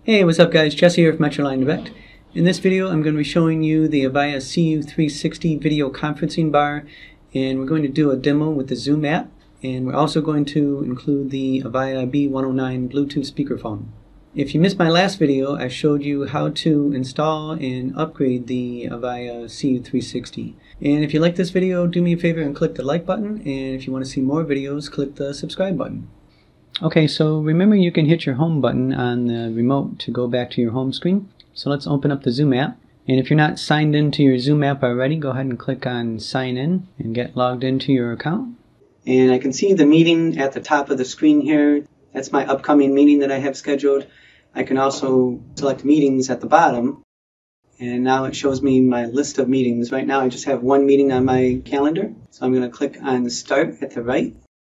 Hey, what's up guys? Jesse here from MetrolineDirect. In this video I'm going to be showing you the Avaya CU360 video conferencing bar, and we're going to do a demo with the Zoom app, and we're also going to include the Avaya B109 Bluetooth speakerphone. If you missed my last video, I showed you how to install and upgrade the Avaya CU360. And if you like this video, do me a favor and click the like button, and if you want to see more videos, click the subscribe button. Okay, so remember you can hit your home button on the remote to go back to your home screen. So let's open up the Zoom app. And if you're not signed into your Zoom app already, go ahead and click on sign in and get logged into your account. And I can see the meeting at the top of the screen here. That's my upcoming meeting that I have scheduled. I can also select meetings at the bottom. And now it shows me my list of meetings. Right now I just have one meeting on my calendar. So I'm going to click on start at the right.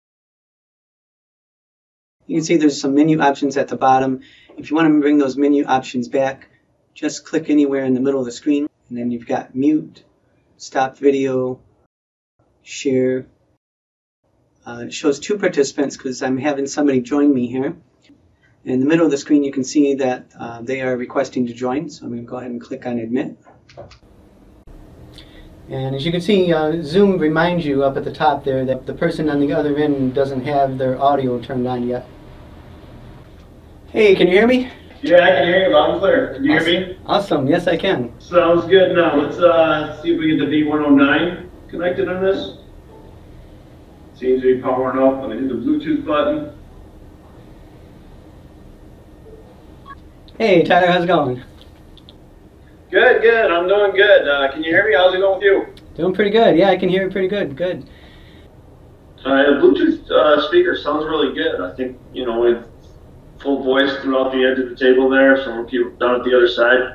You can see there's some menu options at the bottom. If you want to bring those menu options back, just click anywhere in the middle of the screen, and then you've got mute, stop video, share. It shows two participants because I'm having somebody join me here. In the middle of the screen you can see that they are requesting to join, so I'm going to go ahead and click on admit. And as you can see, Zoom reminds you up at the top there that the person on the other end doesn't have their audio turned on yet. Hey, can you hear me? Yeah, I can hear you loud and clear. Can you hear me? Awesome, yes I can. Sounds good. Now let's see if we get the B109 connected on this. Seems to be powering up. I'm going to hit the Bluetooth button. Hey Tyler, how's it going? Good, good. I'm doing good. Can you hear me? How's it going with you? Doing pretty good. Yeah, I can hear you pretty good. Good. The Bluetooth speaker sounds really good. I think, you know, with full voice throughout the edge of the table there, so we'll keep down at the other side.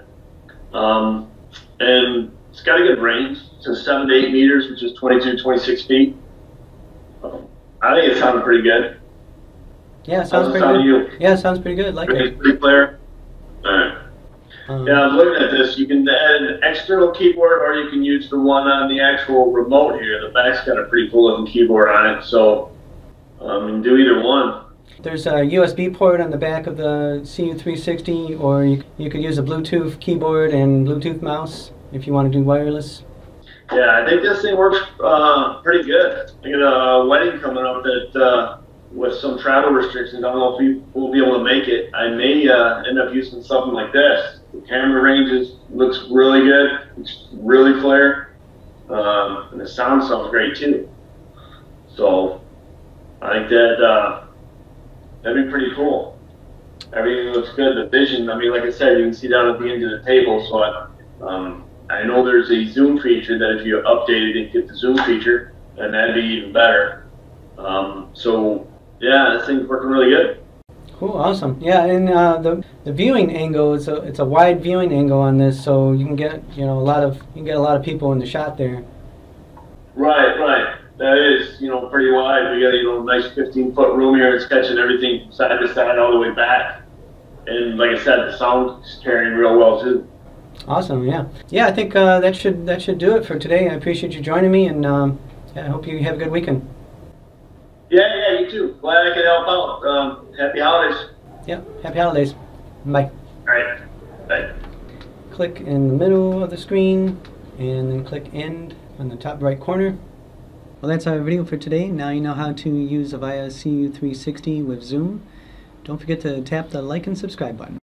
And it's got a good range. It's 7 to 8 meters, which is 22, 26 feet. I think it sounded pretty good. Yeah, it sounds pretty good. You? Yeah, it sounds pretty good. Like it. Pretty clear. All right. Yeah, I'm looking at this. You can add an external keyboard, or you can use the one on the actual remote here. The back's got a pretty cool looking keyboard on it, so you can do either one. There's a USB port on the back of the CU360, or you could use a Bluetooth keyboard and Bluetooth mouse if you want to do wireless. Yeah, I think this thing works pretty good. I got a wedding coming up that with some travel restrictions, I don't know if we'll be able to make it. I may end up using something like this. The camera range looks really good. It's really clear. And the sound sounds great too. So I think that'd be pretty cool. Everything looks good. The vision, I mean, like I said, you can see down at the end of the table. So I know there's a zoom feature that if you updated it, get the zoom feature, and that'd be even better. So yeah, this thing's working really good. Cool, awesome. Yeah, and the viewing angle it's a wide viewing angle on this, so you can get a lot of people in the shot there. Right, right. That is pretty wide. We got a nice 15-foot room here. It's catching everything side to side all the way back, and like I said, the sound is carrying real well too. Awesome, yeah. Yeah, I think that should do it for today. I appreciate you joining me, and yeah, I hope you have a good weekend. Yeah, you too. Glad I could help out. Happy holidays. Yeah, happy holidays. Bye. All right. Bye. Click in the middle of the screen, and then click end on the top right corner. Well, that's our video for today. Now you know how to use Avaya CU360 with Zoom. Don't forget to tap the like and subscribe button.